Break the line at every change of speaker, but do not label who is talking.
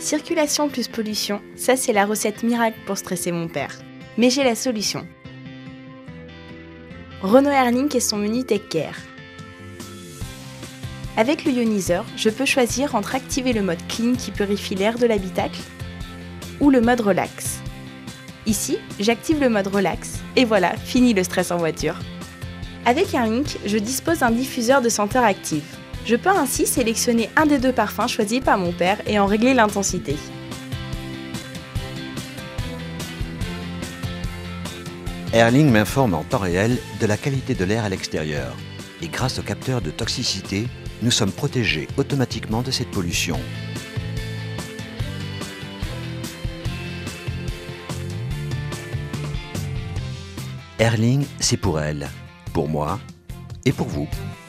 Circulation plus pollution, ça c'est la recette miracle pour stresser mon père. Mais j'ai la solution. Renault Airlink et son menu Take Care. Avec le ioniseur, je peux choisir entre activer le mode clean qui purifie l'air de l'habitacle ou le mode relax. Ici, j'active le mode relax et voilà, fini le stress en voiture. Avec Airlink, je dispose d'un diffuseur de senteurs active. Je peux ainsi sélectionner un des 2 parfums choisis par mon père et en régler l'intensité.
Airlink m'informe en temps réel de la qualité de l'air à l'extérieur. Et grâce au capteur de toxicité, nous sommes protégés automatiquement de cette pollution. Airlink, c'est pour elle, pour moi et pour vous.